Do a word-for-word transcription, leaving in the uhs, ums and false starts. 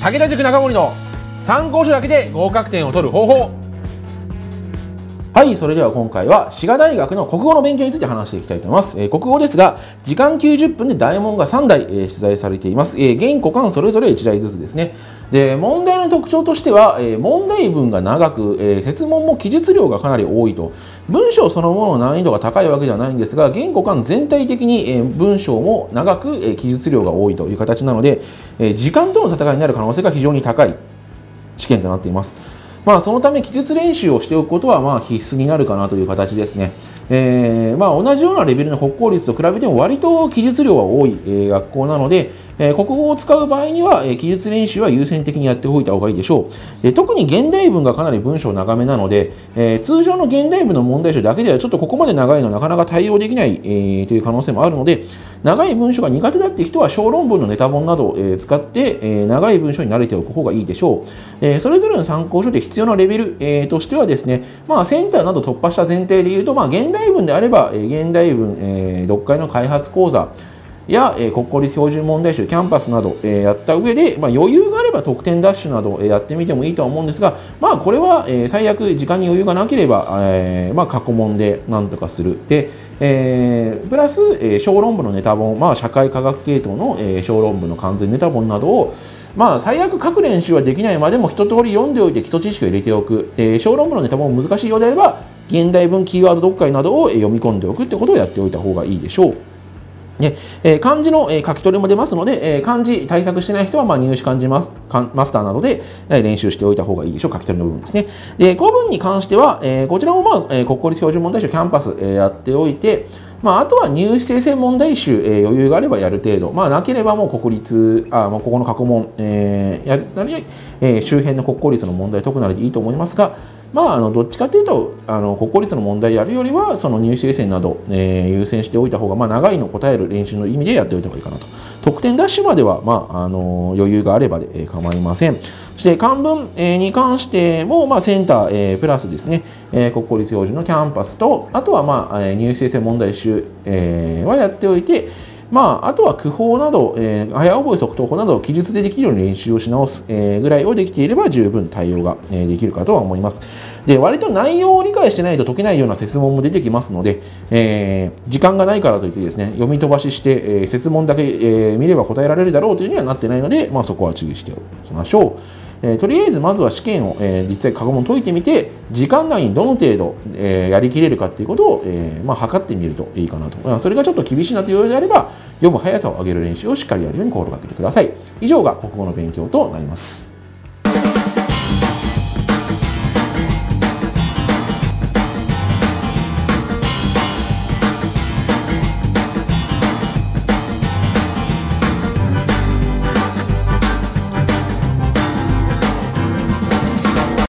武田塾中森の参考書だけで合格点を取る方法。はい、それでは今回は滋賀大学の国語の勉強について話していきたいと思います。えー、国語ですが、時間きゅうじゅっぷんで大問がさんだい、えー、出題されています。えー、原古漢それぞれいちだいずつですね。で、問題の特徴としては、えー、問題文が長く、えー、設問も記述量がかなり多いと。文章そのものの難易度が高いわけではないんですが、原古漢全体的に、えー、文章も長く、えー、記述量が多いという形なので、えー、時間との戦いになる可能性が非常に高い試験となっています。まあ、そのため記述練習をしておくことはまあ必須になるかなという形ですね。えーまあ、同じようなレベルの国公立と比べても割と記述量が多い、えー、学校なので、えー、国語を使う場合には、えー、記述練習は優先的にやっておいた方がいいでしょう。えー、特に現代文がかなり文章長めなので、えー、通常の現代文の問題集だけではちょっとここまで長いのはなかなか対応できない、えー、という可能性もあるので、長い文章が苦手だって人は小論文のネタ本などを、えー、使って、えー、長い文章に慣れておく方がいいでしょう。えー、それぞれの参考書で必要なレベル、えー、としてはですね、まあ、センターなど突破した前提で言うと、まあ、現代文であれば、えー、現代文、えー、読解の開発講座や、えー、国公立標準問題集、キャンパスなど、えー、やった上で、まあ、余裕があれば得点ダッシュなど、えー、やってみてもいいとは思うんですが、まあ、これは、えー、最悪時間に余裕がなければ、えーまあ、過去問でなんとかする。で、えー、プラス、えー、小論文のネタ本、まあ、社会科学系統の、えー、小論文の完全ネタ本などを、まあ、最悪書く練習はできないまでも一通り読んでおいて基礎知識を入れておく。で、小論文のネタ本難しいようであれば、現代文キーワード読解などを読み込んでおくってことをやっておいた方がいいでしょう。で、えー、漢字の、えー、書き取りも出ますので、えー、漢字対策してない人は、まあ、入試漢字マス、マスターなどで、えー、練習しておいた方がいいでしょう。書き取りの部分ですね。で、古文に関しては、えー、こちらも、まあえー、国公立標準問題集キャンパス、えー、やっておいて、まあ、あとは入試生成問題集、えー、余裕があればやる程度、まあ、なければもう国立、あもうここの過去問、えー、やるなり、えー、周辺の国公立の問題解くなりでいいと思いますが、まあ、あのどっちかというとあの国公立の問題やるよりはその入試生成など、えー、優先しておいた方が、まあ、長いの答える練習の意味でやっておいた方がいいかなと。得点ダッシュまでは、まあ、あの余裕があればで、えー、構いません。そして漢文、えー、に関しても、まあ、センター、えー、プラスですね、えー、国公立標準のキャンパスと、あとは、まあ、入試生成問題集、えー、はやっておいて、まあ、あとは句法など、えー、早覚え即答法などを記述でできるように練習をし直す、えー、ぐらいをできていれば十分対応が、えー、できるかとは思います。で、割と内容を理解してないと解けないような設問も出てきますので、えー、時間がないからといってですね、読み飛ばしして、えー、設問だけ、えー、見れば答えられるだろうというにはなってないので、まあ、そこは注意しておきましょう。えー、とりあえずまずは試験を、えー、実際過去問解いてみて、時間内にどの程度、えー、やりきれるかということを、えーまあ、測ってみるといいかなと。それがちょっと厳しいなというようであれば、読む速さを上げる練習をしっかりやるように心がけてください。以上が国語の勉強となります。